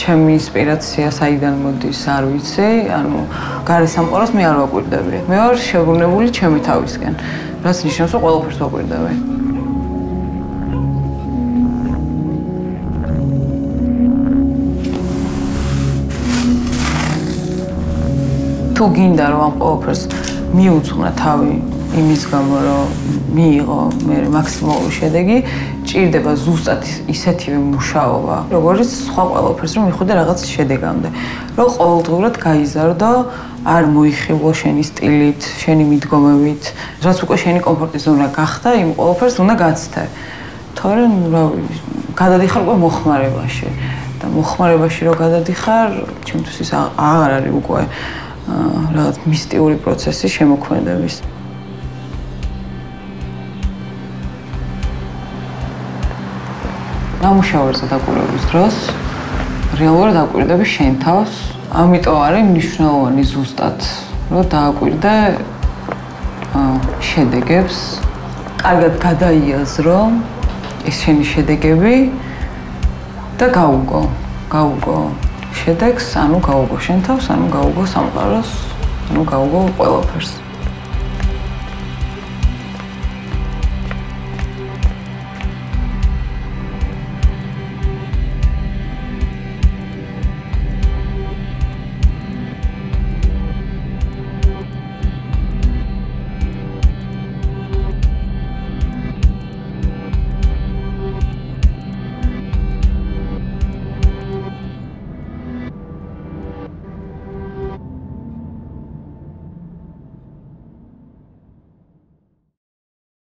ჩემი ინსპირაცია საიდან მოდის, არ ვიცი, ანუ გარესამყაროს მე არ ვაკვირდები. მე ვარ შებრუნებული ჩემი თავისკენ, რაც ნიშნავს, რომ ყველაფერს ვაკვირდები. თუ გინდა რომ ამ ყველაფერს მიუძღვნა თავი იმის გამო, რომ მიიღო მე მაქსიმალური შედეგი, ჭირდება ზუსტად ისეთივე მუშაობა, როგორც სხვა ყველაფერს რომ მიხვიდე რაღაც შედეგამდე. რომ ყოველდღურად გაიზარდო, არ მოიხილო შენი სტილით, შენი მიდგომებით, რაც უკვე შენი კომფორტის ზონა გახდა, იმ ყველაფერს უნდა გაცდე. თორემ, რავი, გადადიხარ უკვე მოხმარებაში და მოხმარებაში რო გადადიხარ, ჩემთვის ის აღარ არის უკვე რაღაც მისტიური პროცესი შემოქმედების. გამუშავებაზე დაკვირვების დროს რეალურად დაკვირდები შენ თავს, ამიტომ არის მნიშვნელოვანი ზუსტად, რომ დააკვირდე შედეგებს, კარგად გადაიაზრო ეს შენი შედეგები და გაუგო შედეგს, ანუ გაუგო შენ თავს, ანუ გაუგო სამყაროს, ანუ გაუგო ყველაფერს.